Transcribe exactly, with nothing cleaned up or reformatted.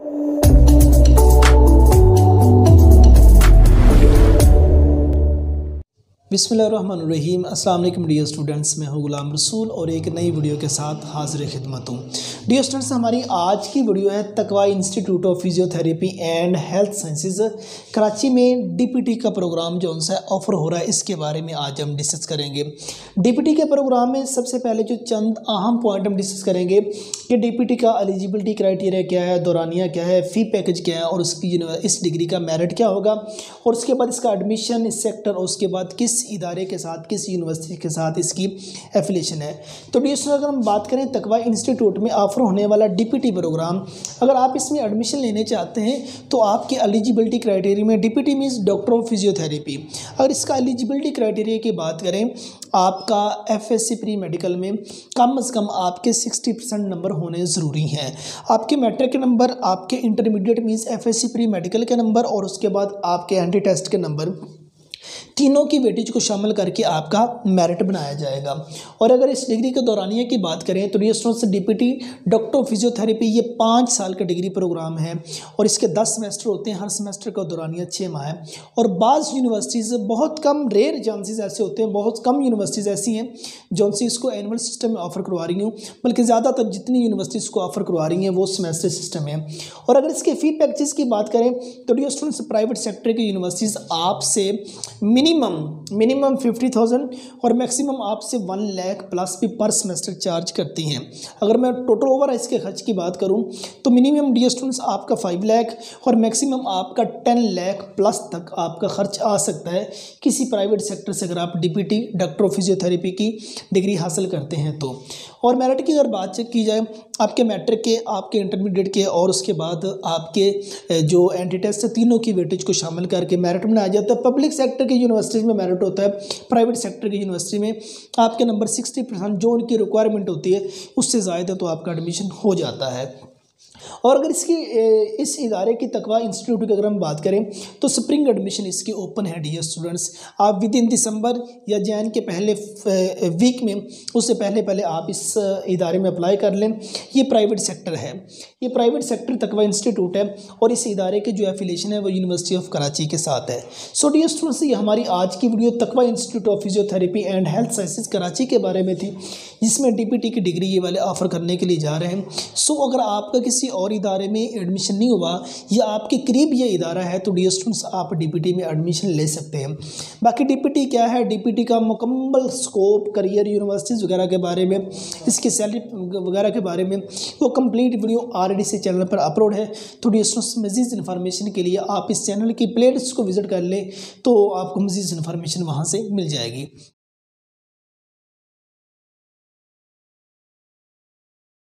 बिस्मिल्लाहिर्रहमानिर्रहीम। अस्सलाम वालेकुम डियर स्टूडेंट्स, मैं हूं गुलाम रसूल और एक नई वीडियो के साथ हाजिर खिदमत हूं। डियर स्टूडेंट्स, हमारी आज की वीडियो है Taqwa institute of physiotherapy and health sciences Karachi में डीपीटी का प्रोग्राम जो उनसे ऑफ़र हो रहा है, इसके बारे में आज हम डिस्कस करेंगे। डीपीटी के प्रोग्राम में सबसे पहले जो चंद अहम पॉइंट हम डिस्कस करेंगे कि डीपीटी का एलिजिबिलिटी क्राइटेरिया क्या है, दौरानिया क्या है, फ़ी पैकेज क्या है और उसकी इस डिग्री का मेरिट क्या होगा, और उसके बाद इसका एडमिशन, इस सेक्टर और उसके बाद किस इदारे के साथ, किस यूनिवर्सिटी के साथ इसकी एफिलिएशन है। तो डियर अगर हम बात करें तकवा इंस्टीट्यूट में ऑफर होने वाला डीपीटी प्रोग्राम, अगर आप इसमें एडमिशन लेने चाहते हैं तो आपके एलिजिबिलिटी क्राइटेरिया में DPT means doctor of physiotherapy, अगर इसका एलिजिबिलिटी क्राइटेरिया की बात करें, आपका एफएससी प्री मेडिकल में कम से कम आपके साठ परसेंट नंबर होने ज़रूरी हैं। आपके मैट्रिक के नंबर, आपके intermediate means FSc pre medical के नंबर और उसके बाद आपके एंटी टेस्ट के नंबर, तीनों की वेटेज को शामिल करके आपका मेरिट बनाया जाएगा। और अगर इस डिग्री के दौरानिया की बात करें तो dear students, DPT doctor of physiotherapy ये पाँच साल का डिग्री प्रोग्राम है और इसके दस सेमेस्टर होते हैं, हर सेमेस्टर का दौरानिया छः माह है। और बाज़ यूनिवर्सिटीज़, बहुत कम रेयर चांसेस ऐसे होते हैं, बहुत कम यूनिवर्सिटीज़ ऐसी हैं जो उनसे इसको एनुअल सिस्टम में ऑफर करवा रही हूँ, बल्कि ज़्यादातर जितनी यूनिवर्सिटीज़ को ऑफर करवा रही हैं वो सेमेस्टर सिस्टम है। और अगर इसके फ़ी पैकेजेस की बात करें तो डियर स्टूडेंट्स, प्राइवेट सेक्टर की यूनिवर्सिटीज़ आपसे मिनिमम मिनिमम फिफ्टी थाउजेंड और मैक्सिमम आपसे वन लाख प्लस भी पर सेमेस्टर चार्ज करती हैं। अगर मैं टोटल ओवर इसके खर्च की बात करूं तो मिनिमम डियर स्टूडेंट्स आपका फाइव लाख और मैक्सिमम आपका टेन लाख प्लस तक आपका खर्च आ सकता है किसी प्राइवेट सेक्टर से, अगर आप डीपीटी डॉक्टर ऑफ फिजियोथेरेपी की डिग्री हासिल करते हैं तो। और मेरिट की अगर बात की जाए, आपके मैट्रिक के, आपके इंटरमीडिएट के और उसके बाद आपके जो एंटी टेस्ट है, तीनों की वेटेज को शामिल करके मेरिट बनाया जाता है। पब्लिक सेक्टर की यूनिवर्सिटीज़ में मेरिट होता है, प्राइवेट सेक्टर की यूनिवर्सिटी में आपके नंबर साठ परसेंट जो उनकी रिक्वायरमेंट होती है उससे ज़्यादा तो आपका एडमिशन हो जाता है। और अगर इसकी इस इदारे की तकवा इंस्टीट्यूट की अगर हम बात करें तो स्प्रिंग एडमिशन इसकी ओपन है डियर स्टूडेंट्स। आप विद इन दिसंबर या जैन के पहले वीक में, उससे पहले पहले आप इस इदारे में अप्लाई कर लें। ये प्राइवेट सेक्टर है, ये प्राइवेट सेक्टर तकवा इंस्टीट्यूट है और इस इदारे के जो एफिलिएशन है वो यूनिवर्सिटी ऑफ कराची के साथ है। सो डियर स्टूडेंट्स, ये हमारी आज की video Taqwa institute of physiotherapy and health sciences Karachi के बारे में थी, जिसमें डीपीटी की डिग्री ये वाले ऑफर करने के लिए जा रहे हैं। सो अगर आपका किसी और इदारे में एडमिशन नहीं हुआ या आपके करीब ये इदारा है तो डियर स्टूडेंट्स आप डीपीटी में एडमिशन ले सकते हैं। बाकी डीपीटी क्या है, डीपीटी का मुकम्मल स्कोप, करियर, यूनिवर्सिटीज़ वगैरह के बारे में, इसके सैलरी वगैरह के बारे में वो कंप्लीट वीडियो ऑलरेडी से चैनल पर अपलोड है। तो डियर स्टूडेंट्स, मज़ीद इन्फॉर्मेशन के लिए आप इस चैनल की प्लेलिस्ट को विजिट कर लें तो आपको मज़ीद इन्फॉर्मेशन वहाँ से मिल जाएगी।